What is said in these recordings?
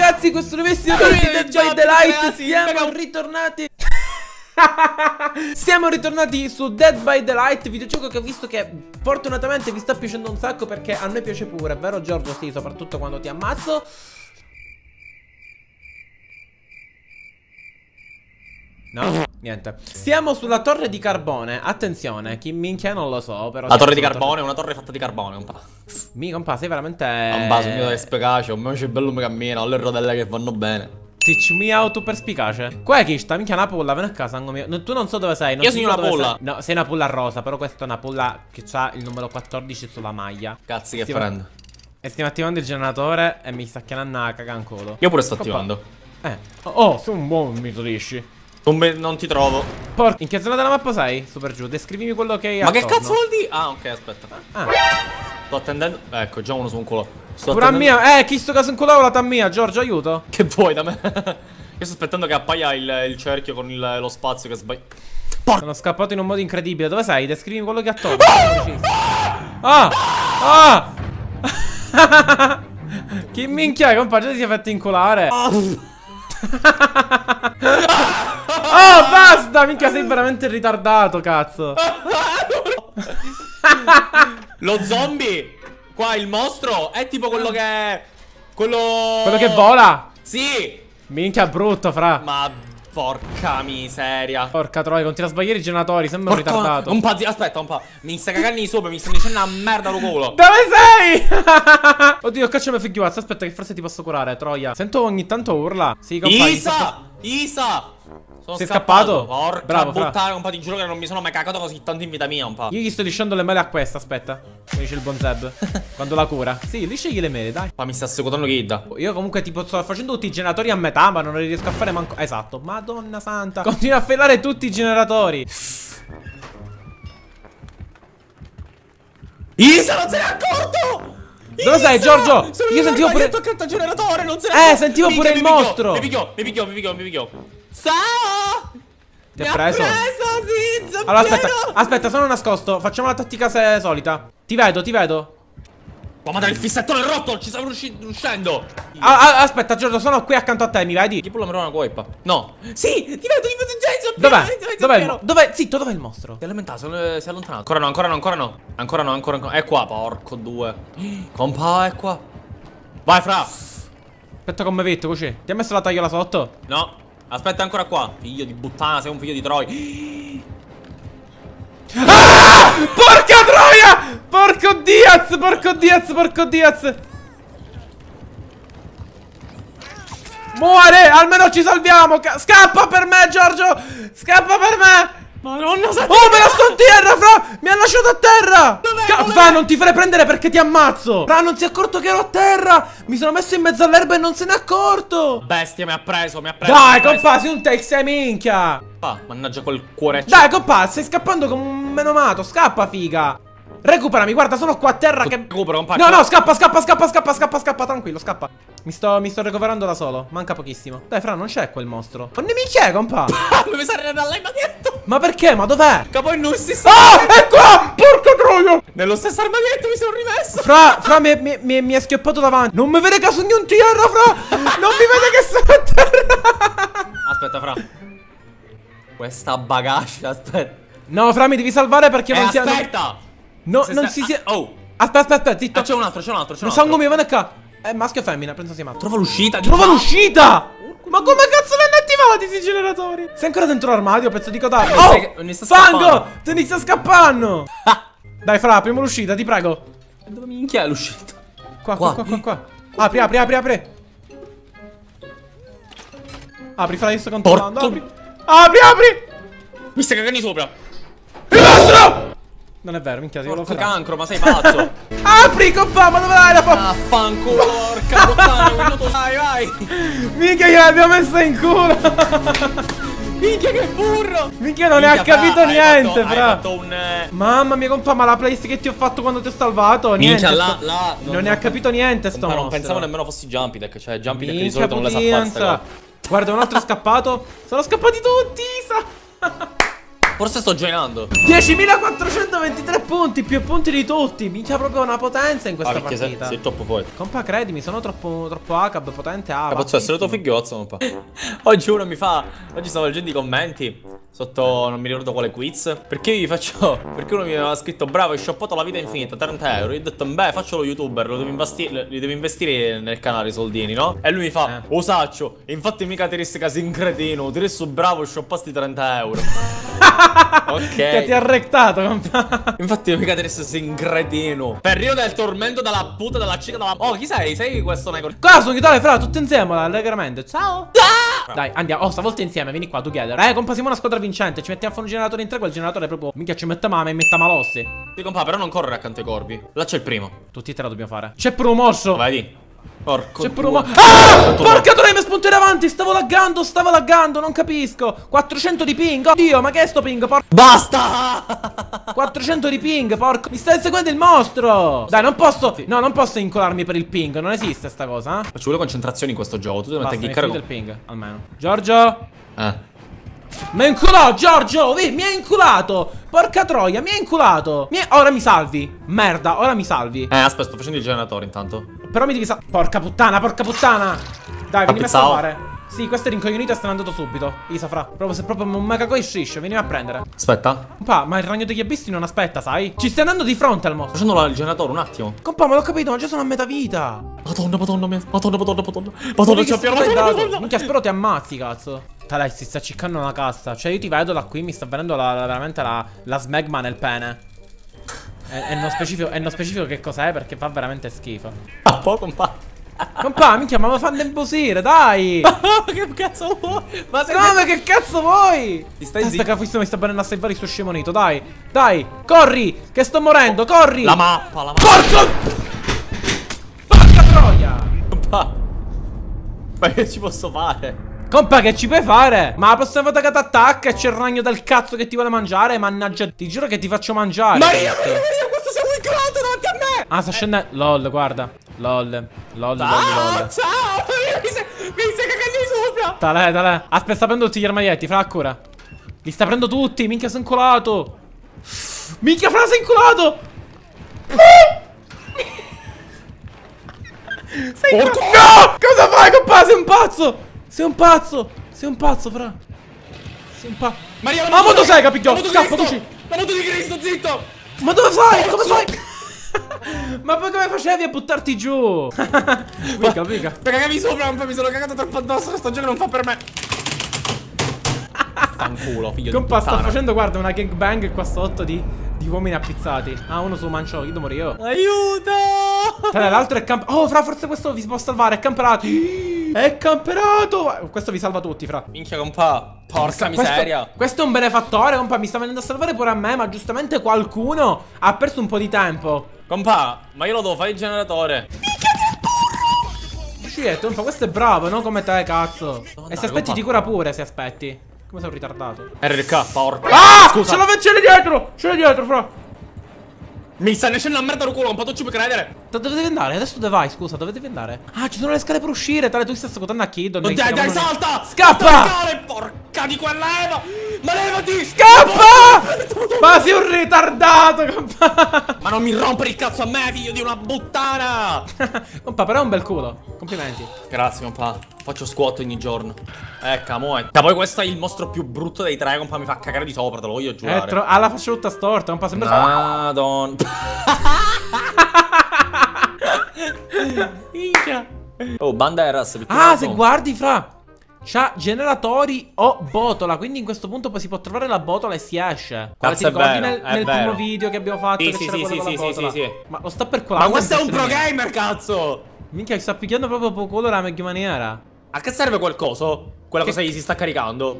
ragazzi, questo nuovissimo video di Dead by Daylight. Siamo ritornati. Siamo ritornati su Dead by Daylight, videogioco che ho visto che fortunatamente vi sta piacendo un sacco, perché a noi piace pure, vero Giorgio? Sì, soprattutto quando ti ammazzo. No, niente. Siamo sulla torre di carbone. Attenzione, chi minchia non lo so, però. La torre di carbone, una torre fatta di carbone, un po'. Mi compa, sei veramente. Un baso mio è spicace, un mio bello mi cammina, ho le rotelle che vanno bene. Teach me how to perspicace. Qua è chi sta? Minchia una pulla, vieni a casa, mio. Tu non so dove sei. Io sono una pulla. No, sei una pulla rosa, però questa è una pulla che ha il numero 14 sulla maglia. Cazzi che prendo. E stiamo attivando il generatore e mi sta chiamando a cagancolo. Io pure sto attivando. Oh, sei un buon mi dici. Non ti trovo. Porca, in che zona della mappa sei? Super giù, descrivimi quello che hai. Ma attorno. che cazzo vuol dire? Ah, ok, aspetta. Sto attendendo. Ecco, già uno su un culo. Pure a mia. Chi sto caso in culo la mia, Giorgio, aiuto. Che vuoi da me? Io sto aspettando che appaia il cerchio con lo spazio che sbaglia. Sono scappato in un modo incredibile. Dove sei? Descrivimi quello che attorno. Chi minchia, compa, già ti sei fatto inculare. Oh, basta! Minchia, sei veramente ritardato, cazzo. Lo zombie. Qua il mostro è tipo quello che... Quello che vola? Sì. Minchia, brutto, fra. Ma porca miseria. Porca troia, continua a sbagliare i generatori, sembra un ritardato. Un po', aspetta un po'. Mi stai cagando di sopra, mi stanno dicendo una merda lo culo. Dove sei? Oddio, cacciami figurazza, aspetta che forse ti posso curare, troia. Sento ogni tanto urla. Sì, compagni. Isa! Sei scappato? Porca bravo, puttana, un po', ti giuro che non mi sono mai cagato così tanto in vita mia, un po'. Io gli sto lisciando le mele a questa, aspetta. Come dice il buon Zeb. Quando la cura. Sì, lisciagli le mele, dai. Ma mi sta secutando Kid. Io comunque tipo sto facendo tutti i generatori a metà, ma non riesco a fare manco. Esatto, madonna santa. Continua a failare tutti i generatori. Isa non se n'è accorto! Dove sei, Giorgio? Io sentivo pure. Toccato il generatore, non se n'è sentivo pure il mostro. Mi picchio. Ciao! Ti ha preso? Sì, allora aspetta, sono nascosto. Facciamo la tattica solita. Ti vedo. Oh, ma dai, il fissettone è rotto, ci stavo uscendo. Aspetta, Giorgio, sono qui accanto a te, mi vedi? Chi può la una colpa? No. Sì, ti vedo Jason. Dov'è? Zitto, dov'è il mostro? Si è alimentato, si è allontanato. Ancora no. È qua, porco due. Compa, è qua. Vai, fra. Aspetta come vetto, così. Ti ha messo la tagliola sotto? No. Aspetta ancora qua. Figlio di puttana, sei un figlio di Troia. Porca troia! Porco Diaz! Muore! Almeno ci salviamo! Scappa per me, Giorgio! Scappa per me! Madonna, oh, me la sto a terra, fra! Mi ha lasciato a terra! Fra, non ti farei prendere perché ti ammazzo! Fra, non si è accorto che ero a terra! Mi sono messo in mezzo all'erba e non se n'è accorto! Bestia, mi ha preso. Dai, compa, sei un take 6, minchia! Mannaggia quel cuore. Dai, compa, stai scappando come un menomato. Scappa, figa. Recuperami, guarda, sono qua a terra che... Recupero, compa. No, scappa, tranquillo, scappa. Mi sto recuperando da solo. Manca pochissimo. Dai, fra, non c'è quel mostro. Non mi c'è, compa. Mi sa nell'armadietto. Ma perché? Ma dov'è? Capo in noi stesso. È qua! Porca troia! Nello stesso armadietto mi sono rimesso. Fra, mi è schioppato davanti. Non mi vede che sono in terra, fra. Non mi vede che sono a terra. Aspetta, fra. Questa bagascia, aspetta. No, fra, mi devi salvare perché non si... Aspetta. No, non si sia... Oh. Aspetta, zitto. C'è un altro. Non sangue mio, vieni qua. È maschio o femmina? Penso sia maschio. Trova l'uscita. Trova l'uscita! Ma come cazzo li hanno attivati questi generatori? Sei ancora dentro l'armadio, pezzo di codardo. Oh! Fango! Te ne sta scappando! Dai, fra, apriamo l'uscita, ti prego. Dove minchia è l'uscita? Qua. Apri. Apri, fra, io sto controllando. Apri! Mi stai cagando sopra. Il mostro! Non è vero, minchia, porco cancro, ma sei pazzo. Apri, compa, ma dove vai la porta? Affanculo, porca puttana, vai. Minchia, gliel'abbiamo messa in culo. Minchia, che burro. Minchia, non ne ha capito niente, fra. Hai fatto un... Mamma mia, compa, ma la playlist che ti ho fatto quando ti ho salvato, niente. Minchia, non ne ha capito niente sto mostro. Non pensavo nemmeno fossi Jumpy Deck, cioè Jumpy Deck di solito non le sa fare. Guarda, un altro è scappato. Sono scappati tutti, sa. Forse sto joinando. 10.423 punti, più punti di tutti. Minchia, proprio una potenza in questa Perché partita. sei troppo forte. Compa, credimi, sono troppo ACAB, potente A. Posso essere tuo figliozzo, compa. Oggi uno mi fa. Oggi stavo leggendo i commenti sotto, non mi ricordo quale quiz. Perché io gli faccio. Perché uno mi aveva scritto: bravo, hai shoppato la vita infinita, 30 euro. Io ho detto: beh, faccio lo youtuber, li devo investire nel canale i soldini, no? E lui mi fa: osaccio, infatti mica ti resti casi in cretino, ti resto bravo, shoppasti 30 euro. Ok. Che ti ha rectato, compa. Infatti mica ti resti in cretino. Per io del tormento della puta, della cica, della. Oh, chi sei? Sei questo nego? Qua sono chitarre, fra, tutti insieme, allegramente. Ciao. Dai, andiamo. Oh, stavolta insieme, vieni qua, together. Compa, siamo una squadra vincente. Ci mettiamo a fare un generatore in tre, quel generatore proprio. Mica ci mette mame e metta malossi. Sì, compa, però non correre accanto ai corvi. Là c'è il primo. Tutti e tre dobbiamo fare. C'è pure un morso. Vai di. Porco. C'è pure un morso. Ah! Porca troia, mi spunto in avanti. Stavo laggando, non capisco. 400 di ping. Oddio, ma che è sto ping? Basta! 400 di ping, porco. Mi sta inseguendo il mostro. Dai, non posso. No, non posso incolarmi per il ping. Non esiste sta cosa, Ci vuole concentrazione in questo gioco. Tu devi mettere Basta, cliccare il ping, almeno. Giorgio. Mi ha inculato, Giorgio! Mi ha inculato! Porca troia, mi ha inculato! Ora mi salvi! Merda, ora mi salvi! Aspetta, sto facendo il generatore intanto. Però mi devi Porca puttana, porca puttana! Dai, venimi a salvare! Sì, questo è rincoglionito e se n'è andato subito. Isa, fra. Se proprio un mega coi shish, venimi a prendere. Aspetta. Compa, ma il ragno degli abissi non aspetta, sai? Ci stai andando di fronte al mostro. Facendo il generatore, un attimo. Compa, ma l'ho capito, ma già sono a metà vita. Madonna, c'ho piano. Minchia, spero ti ammazzi, cazzo. Dai, si sta ciccando una cassa. Cioè, io ti vedo da qui, mi sta venendo veramente la smegma nel pene. E non specifico che cos'è, perché fa veramente schifo. Compa. Compa, minchia, ma mi fa nervosire, dai! Che cazzo vuoi? Ma come, che cazzo vuoi? Ti stai Aspetta che questo mi sta venendo a salvare il suo scemonito, dai! Dai, corri, che sto morendo, corri! La mappa. Porca troia! Compa. Ma che ci posso fare? Compa, che ci puoi fare? Ma la prossima volta che ti attacca e c'è il ragno del cazzo che ti vuole mangiare, mannaggia, ti giuro che ti faccio mangiare. Maria, questo siamo inculato davanti a me! Ah, sta scendendo. LOL, guarda. LOL. Ciao! Mi stai cagando di sopra! Tale. Aspetta, sta prendendo tutti gli armadietti, fra cura. Li sta prendendo tutti, minchia, sei inculato. Minchia, fra, sei inculato. Sei inculato. No! Cosa fai, compa? Sei un pazzo! Sei un pazzo, fra. Sei un pazzo. Maria, ma moto sei, capigliolo? Scappa così. La moto di Cristo, zitto! Ma dove fai? Come fai? Ma poi come facevi a buttarti giù? Mica. Per cagarmi sopra, mi sono cagato troppo addosso. Questo gioco non fa per me. Fanculo, figlio di puttana. Sta facendo, guarda, una gangbang qua sotto di uomini appizzati. Ah, uno su mancio, io devo morire io. Aiuto! L'altro è camperato. Oh, fra, forse questo vi si può salvare. È camperato. È camperato. Questo vi salva tutti, fra. Minchia, compa. Porca miseria. Questo è un benefattore, compa. Mi sta venendo a salvare pure a me. Ma giustamente qualcuno ha perso un po' di tempo. Compa, ma io lo devo fare il generatore. Shit, compa, questo è bravo, non come te, cazzo. E se aspetti compa, ti cura pure, se aspetti. Come sei un ritardato? RK, porca. Ah! Scusa. Ce l'hai dietro, fra. Mi sta nascendo una merda al culo, un po' tu ci puoi credere. Dove devi andare? Adesso dove vai? Scusa, dove devi andare? Ah, ci sono le scale per uscire. Tale, tu stai ascoltando a Kid. Dai, salta! Scappa! Porca di quella Eva! Ma levati! Scappa! Ma sei un ritardato, compa! Ma non mi rompere il cazzo a me, figlio di una puttana! Compa, però è un bel culo. Complimenti. Grazie, compa. Faccio squat ogni giorno. Camoe. Da poi questo è il mostro più brutto dei tre, compa. Mi fa cagare di sopra, te lo voglio giurare. Ha la faccia tutta storta, compa. Sembra. Madonna. Oh, Banderas. Se guardi, fra. C'ha generatori o botola. Quindi in questo punto poi si può trovare la botola e si esce. Cazzo, ti ricordi nel primo video che abbiamo fatto? Sì. Ma lo sta per colare. Ma questo è un pro gamer, cazzo! Minchia, sta picchiando proprio poco la meglio maniera. A che serve quel coso? Quella cosa gli si sta caricando.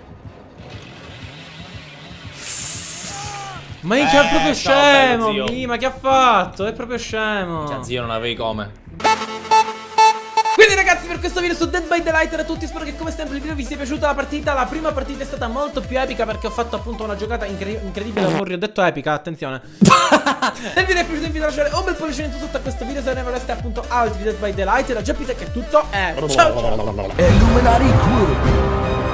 Ma minchia, è proprio scemo. Ma che ha fatto? È proprio scemo. Cioè, zio, non avevi come. Quindi ragazzi, per questo video su Dead by Daylight era tutto. Spero che come sempre il video vi sia piaciuta la partita. La prima partita è stata molto più epica perché ho fatto appunto una giocata incredibile. Ho detto epica, attenzione. Se il video è piaciuto invito a lasciare un bel pollice in su sotto a questo video. Se ne vorreste appunto altri Dead by Daylight. Da Giappite che è tutto. Ciao ciao. Illuminati Crew.